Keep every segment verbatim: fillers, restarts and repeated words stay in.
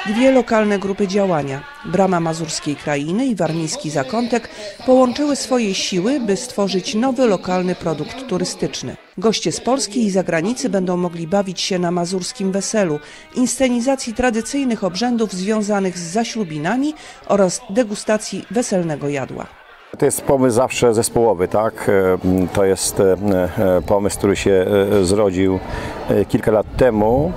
Dwie lokalne grupy działania, Brama Mazurskiej Krainy i Warmiński Zakątek, połączyły swoje siły, by stworzyć nowy lokalny produkt turystyczny. Goście z Polski i zagranicy będą mogli bawić się na mazurskim weselu, inscenizacji tradycyjnych obrzędów związanych z zaślubinami oraz degustacji weselnego jadła. To jest pomysł zawsze zespołowy, tak? To jest pomysł, który się zrodził kilka lat temu,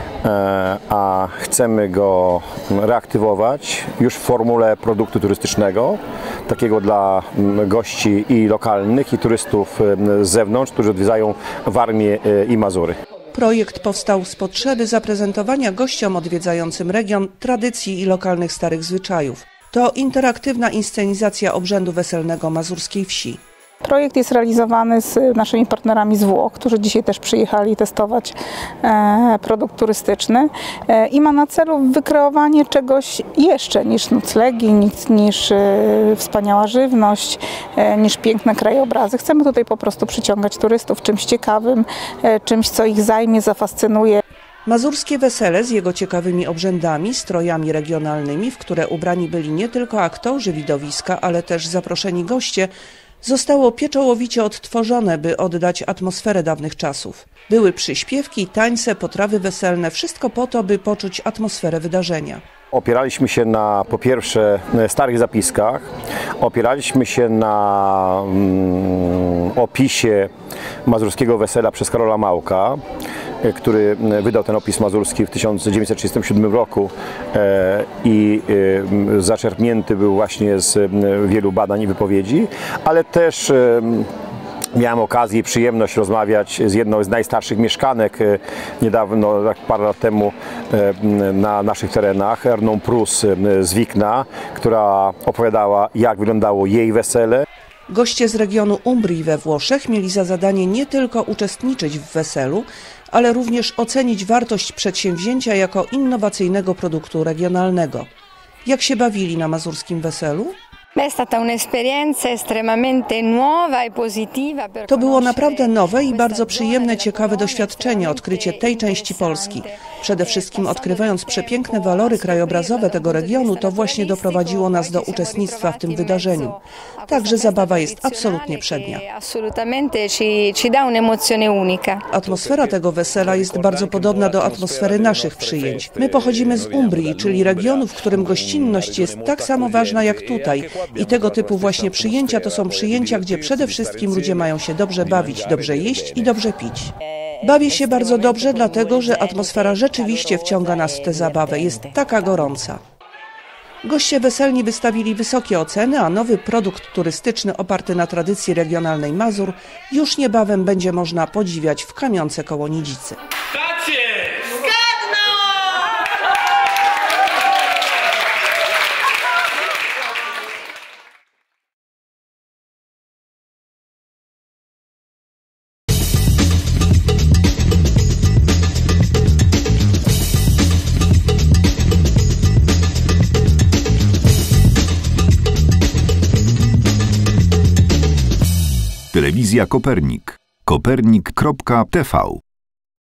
a chcemy go reaktywować już w formule produktu turystycznego, takiego dla gości i lokalnych, i turystów z zewnątrz, którzy odwiedzają Warmię i Mazury. Projekt powstał z potrzeby zaprezentowania gościom odwiedzającym region tradycji i lokalnych starych zwyczajów. To interaktywna inscenizacja obrzędu weselnego mazurskiej wsi. Projekt jest realizowany z naszymi partnerami z Włoch, którzy dzisiaj też przyjechali testować produkt turystyczny i ma na celu wykreowanie czegoś jeszcze niż noclegi, niż, niż wspaniała żywność, niż piękne krajobrazy. Chcemy tutaj po prostu przyciągać turystów czymś ciekawym, czymś, co ich zajmie, zafascynuje. Mazurskie wesele z jego ciekawymi obrzędami, strojami regionalnymi, w które ubrani byli nie tylko aktorzy widowiska, ale też zaproszeni goście, zostało pieczołowicie odtworzone, by oddać atmosferę dawnych czasów. Były przyśpiewki, tańce, potrawy weselne, wszystko po to, by poczuć atmosferę wydarzenia. Opieraliśmy się na, po pierwsze, starych zapiskach, opieraliśmy się na mm, opisie mazurskiego wesela przez Karola Małka, który wydał ten opis mazurski w tysiąc dziewięćset trzydziestym siódmym roku e, i e, zaczerpnięty był właśnie z e, wielu badań i wypowiedzi, ale też e, miałem okazję i przyjemność rozmawiać z jedną z najstarszych mieszkanek niedawno, parę lat temu na naszych terenach, Erną Prus z Wikna, która opowiadała, jak wyglądało jej wesele. Goście z regionu Umbrii we Włoszech mieli za zadanie nie tylko uczestniczyć w weselu, ale również ocenić wartość przedsięwzięcia jako innowacyjnego produktu regionalnego. Jak się bawili na mazurskim weselu? To było naprawdę nowe i bardzo przyjemne, ciekawe doświadczenie, odkrycie tej części Polski. Przede wszystkim odkrywając przepiękne walory krajobrazowe tego regionu, to właśnie doprowadziło nas do uczestnictwa w tym wydarzeniu. Także zabawa jest absolutnie przednia. Atmosfera tego wesela jest bardzo podobna do atmosfery naszych przyjęć. My pochodzimy z Umbrii, czyli regionu, w którym gościnność jest tak samo ważna jak tutaj. I tego typu właśnie przyjęcia to są przyjęcia, gdzie przede wszystkim ludzie mają się dobrze bawić, dobrze jeść i dobrze pić. Bawię się bardzo dobrze, dlatego że atmosfera rzeczywiście wciąga nas w tę zabawę, jest taka gorąca. Goście weselni wystawili wysokie oceny, a nowy produkt turystyczny oparty na tradycji regionalnej Mazur już niebawem będzie można podziwiać w Kamionce koło Nidzicy. Telewizja Kopernik. kopernik kropka t v